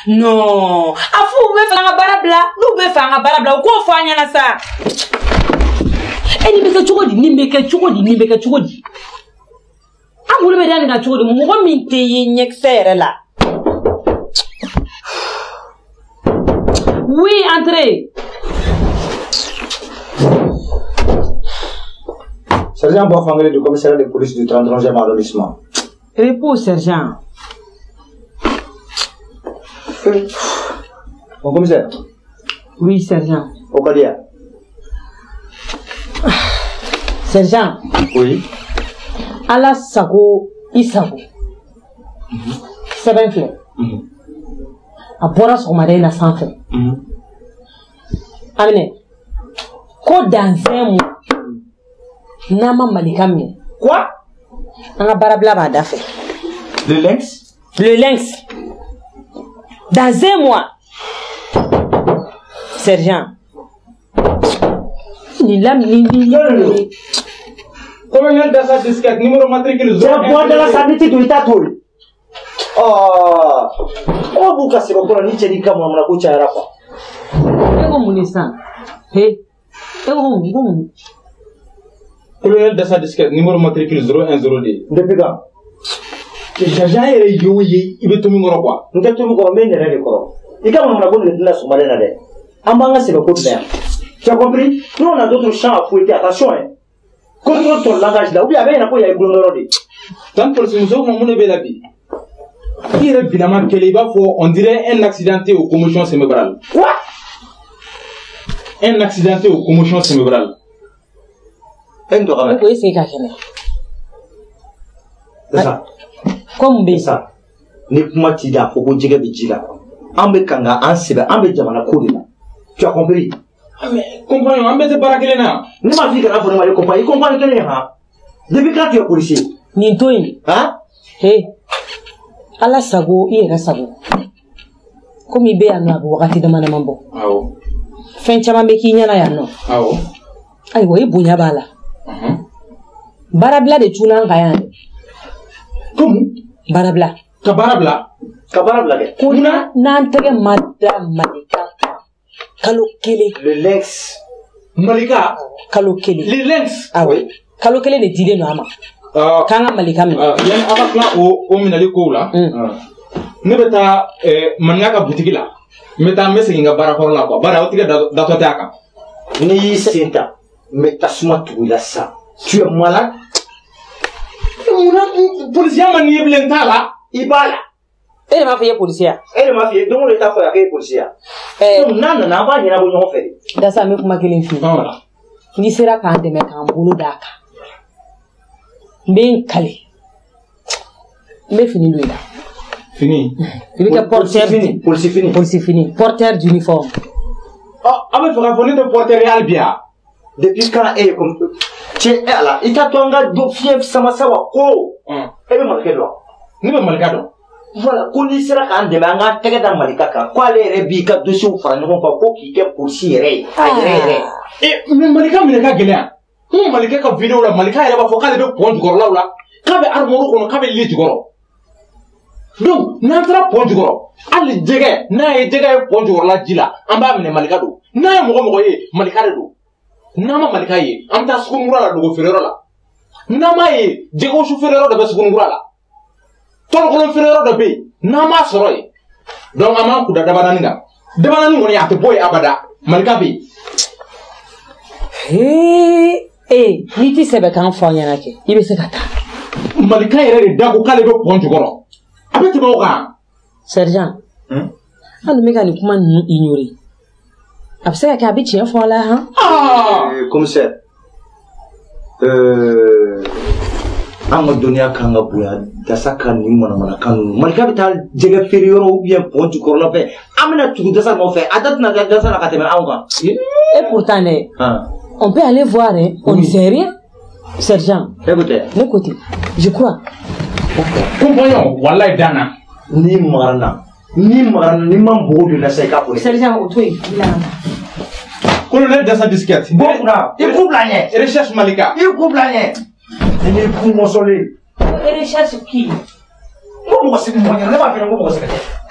Non. Afu ube fanga barabla. Ube fanga barabla. Uko fanya na sa. Ni meke chugodi. Amule be dani ga chugodi. Mo minte yenyek sere la. Oui, entrez. Sergent Boifangé du commissariat de police du 33e arrondissement. Repos, sergent. Mon commissaire. Oui, sergent. Okadia. Sergent. Oui. Ala sago isago. Seben fleurs. A bɔra sɔgɔmada in na sanfɛ. Amine. Ko dans un mois. N'a ma Malika minɛ. Quoi? An ka baarabila b'a da fɛ. Le lynx? Le lynx. Dans un mois. Sergent. Colonel Dassa Disquette, numéro matricule 0. Bois de la sanité de l'État. Oh, vous cassez le colonel Nichérika, mon amouche à Rafa. Colonel Dassa Disquette, numéro matricule 0102. Depuis quand? Il veut tout le monde quoi? Nous avons tout le monde mais il est d'accord. Il y a un abonné de la Somalie. Ambanga c'est le code vert. Tu as compris? Nous on a d'autres champs à fouetter. Attention, hein. Contrôle ton langage là. Ou bien avec un appui à Bruno. Tant pour ce monsieur, mon est belle vie. Il est évidemment qu'il va faut, on dirait un accidenté aux commotions cérébrales. Quoi? Un accidenté aux commotions cérébrales. Un dorama. Oui, c'est quelqu'un. C'est ça. Comme ça. Ni kuma tida faut que djega bijila. Ambe kanga ansebe ambe jamana kodina. Tu as compris? Mais compagnon, ambe te barakelena. Ne ma fille kana fona ma compagnie, compagnie kene ha. Depuis quand tu es policier? Ni toyi. Hein? Hey. Ala sago ira sago. Comme ibe anu abu wakati damana mambo. Awo. Fen chama be kinyana ya no. Awo. Ay wo ibunya bala. Barabla de chuna ngayane. Comment? Barabla. Kabarabla ke. Kuna nantege madame Malika. Kalo kele. Le lynx. Malika. Kalo kele. Le lynx. Ah oui. Kalo kele ne dide no ama. Kanga Malika mi. Yan aka plan o minali ko la. Ne beta manga boutique la. Meta message nga barakor la quoi. Bara otiga da to taka. Ni senta. Meta suma tu la ça. Tu es malade? Policier mani blenta la. Ibala. Elle m'a fait policier. Elle m'a fait donc l'état fait avec policier. Non n'a pas rien à vous faire. Dans ça me kuma kelen fi. Ni sera kan de mettre en boulot daka. Ben kale. Mais fini lui là. Fini. Il est porteur fini. Policier fini. Porteur d'uniforme. Ah mais faut raconter de porteur réel bien. Depuis quand est comme tu es là, il t'a tonga do fief sama sawa ko. Et me marqué là. Ni me marqué là. Voilà, koni sera kan de manga tege da Malika ka. Ko ale rebi ka dossier ou fara nyon ko ki ke policier re. Et me Malika me ka gelen. Ko Malika ka vidéo la Malika ere ba fo kale be point gor la. Ka be armoru ko ka be lit goro. Donc, n'entra point goro. Ali jege, na e jege point gor la jila. Amba me Malika do. Na mo mo ye Malika do. Nama Malika ye, amta sukungura la dogo ferero la. Nama ye, jego shu ferero da be sukungura la. Tol ko ferero da be, nama soro ye. Donc ama ku da dabanani nga. Dabanani ngoni ate boy abada. Malika be. Ni ti sebe kan fo nyana ke. Ibe se kata. Malika yere de dago kale be ponju goro. Abeti mo ka. Sergent. Anu meka ni kuma nu ignore. Après, il y a des gens qui sont là. Commissaire, à me donner à Kangabouya, Dassaka, Nimana, Kanu, Malika Vital, Jega Ferriero, ou bien Pont du Corlopé, Amena tout de ça, mon fait, Adat Nagadasa la Katema. Et pourtant, on peut aller voir, on ne sait rien. Sergent, écoutez, je crois. Compagnon, Wallah Dana, ni Marana. Ni mambo de la Seka pour Sergent, au truc, il a. Colonel Dassa Disquette. Bon, il coupe la niette. Recherche Malika. Il coupe la niette. Il est pour mon soleil. Et recherche qui? Comment c'est que moi, je ne vais pas faire un coup pour ce que